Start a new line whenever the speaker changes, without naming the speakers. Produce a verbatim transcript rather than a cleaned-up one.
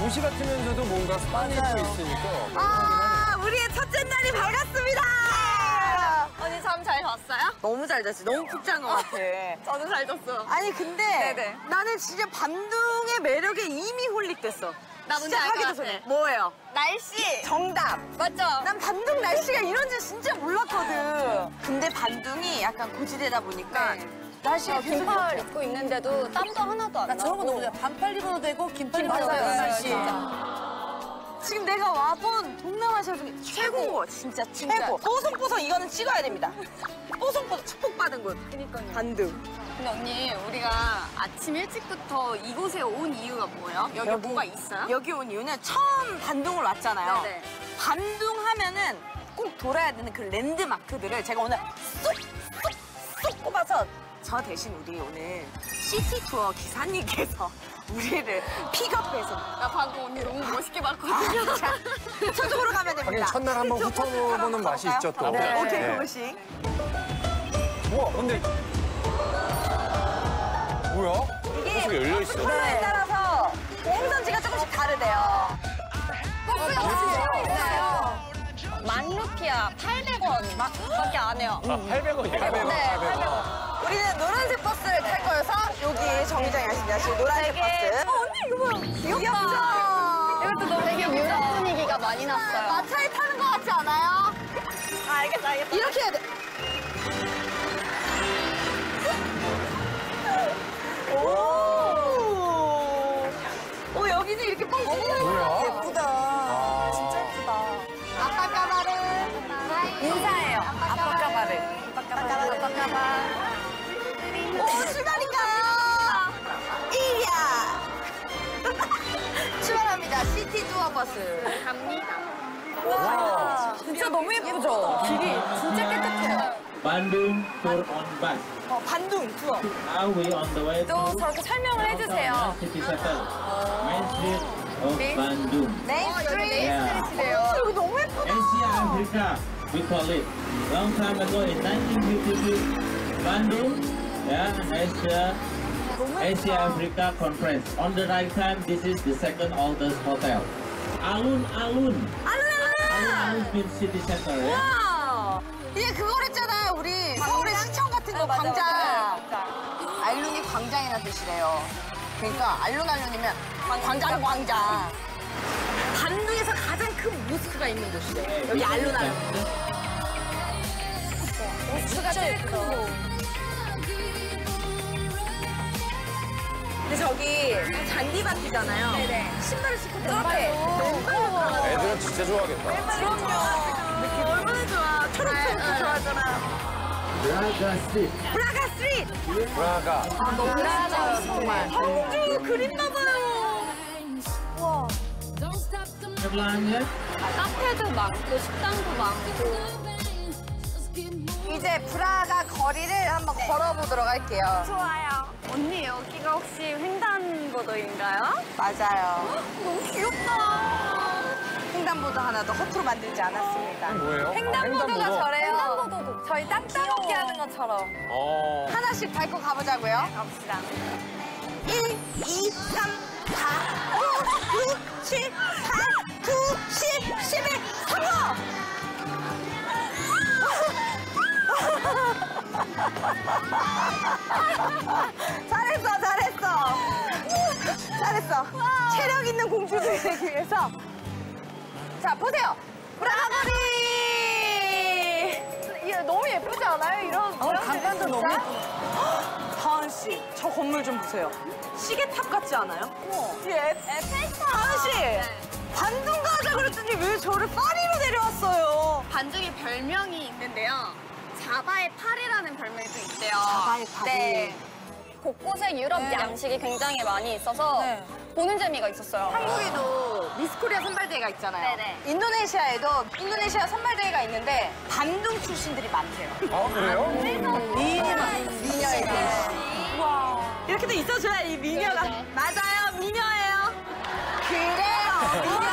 도시 같으면서도 뭔가 산이 또 있으니까.
아, 우리의 첫째 날이 밝았습니다.
언니 잠 잘 잤어요?
너무 잘 잤지. 너무 푹 잔 것 같아.
저도 잘 잤어요.
아니 근데
네네.
나는 진짜 반둥의 매력에 이미 홀릭됐어.
나 뭔지
진짜
알 것
하기도
같아.
전에. 뭐예요?
날씨.
정답.
맞죠?
난 반둥 날씨가 이런지 진짜 몰랐거든. 근데 반둥이 약간 고지대다 보니까
네.
날씨가 계속
긴팔
이렇게.
입고 있는데도 땀도 하나도 안
나
나고.
저런 거 너무 좋아. 반팔 입어도 되고 긴팔 입어도
맞아요.
되고.
맞아요.
진짜.
지금 내가 와본 동남아시아 중에 최고인 거 진짜
진짜.
최고. 뽀송뽀송 이거는 찍어야 됩니다. 뽀송뽀송 축복받은 곳.
그니까요.
반둥.
근데 언니, 우리가 아침 일찍부터 이곳에 온 이유가 뭐예요? 여기,
여기.
뭐가 있어요?
여기 온 이유는 처음 반둥을 왔잖아요.
네네.
반둥 하면은 꼭 돌아야 되는 그 랜드마크들을 제가 오늘 쏙쏙쏙 꼽아서 저 대신 우리 오늘 시티 투어 기사님께서 우리를 픽업해서
나 방금 언니 너무 멋있게 봤거든요.
자, 저쪽으로 가면 됩니다.
하긴 첫날 한번
시티 투어
훑어보는 맛이
가볼까요?
있죠, 또.
네. 오케이,
네.
그것이.
우와, 근데 뭐야?
이게
열려 있어.
컬러에 따라서 행선지가 조금씩 다르대요.
있어요. 만루피아 팔백 원 밖에 안 해요.
아, 팔백 원이에요?
네, 팔백 원.
우리는 노란색 버스를 탈 거여서 여기 정류장에 아시냐 지금 노란색 버스. 어, 언니 이거 뭐야? 귀엽다.
이것도 너무 되게 유럽 분위기가 많이 났어요.
마차에 타는 거 같지 않아요?
아, 알겠어, 알겠어.
이렇게 해야 돼. 오. 오, 여기는 이렇게 뻥 뚫려.
뭐야?
예쁘다. 진짜 예쁘다.
아빠 까바르.
인사해요. 아빠 까바를.
아빠 까바르. 아빠 까바르.
오, 출발인가? 이야. 출발합니다. 시티 투어 버스.
갑니다.
와.
진짜 너무 예쁘죠? 길이 진짜 깨끗해요.
Bandung tour on bus.
어, 반둥 투어.
Now we on the way
또
to
저렇게 설명을 해주세요.
City Center, Main Street of Bandung.
메인
어, 여기
스트리트.
네이스트리트래요.
어, 여기 너무 예쁘다.
Asia Africa, we call it. Long time ago in nineteen fifty-two, Bandung, yeah, Asia, Asia Africa Conference. On the right hand, this is the second oldest hotel. Alun Alun.
알랄라.
Alun means city center. Yeah?
와. 이게 그거랬잖아요. 우리 서울의 시청 같은 거 광장. 알룬이 광장이라는 뜻이래요. 그러니까 알룬알룬이면 광장 광장. 반둥에서 가장 큰 모스크가 있는 곳이래. 여기 알룬알룬. 모스크가 제일 크고. 근데 저기 잔디밭이잖아요. 네네. 신발을 신고 저렇게 맨발로 들어가서.
애들은 진짜 좋아하겠다.
그럼요. 느낌 얼마나 좋아. 초록색도 좋아하잖아.
Braga Street.
브라가 스트리트.
브라가.
브라가 정말. 청주 그림 봐봐요. 와.
Sebelahnya,
카페도 많고, 식당도 많고.
이제 브라가 거리를 한번 걸어보도록 할게요.
좋아요. 언니, 여기가 혹시 횡단보도인가요?
맞아요.
너무 귀엽다.
횡단보도 하나 더 허투루 만들지 않았습니다.
뭐예요?
횡단보도가
아,
저래요.
횡단보도도.
저희 땅따먹기 하는 것처럼.
어.
하나씩 밟고 가보자고요.
갑시다.
일, 이, 삼, 사, 오, 육, 칠, 팔, 구, 십, 십일, 성공! 잘했어, 잘했어. 잘했어. 체력 있는 공주들이 되기 위해서. 자, 보세요. 브라거리! 이게 너무 예쁘지 않아요? 이런.
어, 간판도 너무 예쁘다.
다은 씨, 저 건물 좀 보세요. 시계탑 같지 않아요? 예.
에펠탑.
다은 씨, 반둥 가자 그랬더니 왜 저를 파리로 내려왔어요?
반죽이 별명이 있는데요. 자바의 파리라는 별명도 있대요.
자바의 파리.
네. 곳곳에 유럽
네.
양식이 굉장히 많이 있어서
네.
보는 재미가 있었어요.
한국에도 미스코리아 선발대회가 있잖아요.
네네.
인도네시아에도 인도네시아 선발대회가 있는데 반둥 출신들이 많대요.
아, 그래요?
미녀예요. 이렇게도 있어줘야 이 미녀가.
네, 네.
맞아요, 미녀예요. 그래요, 미녀.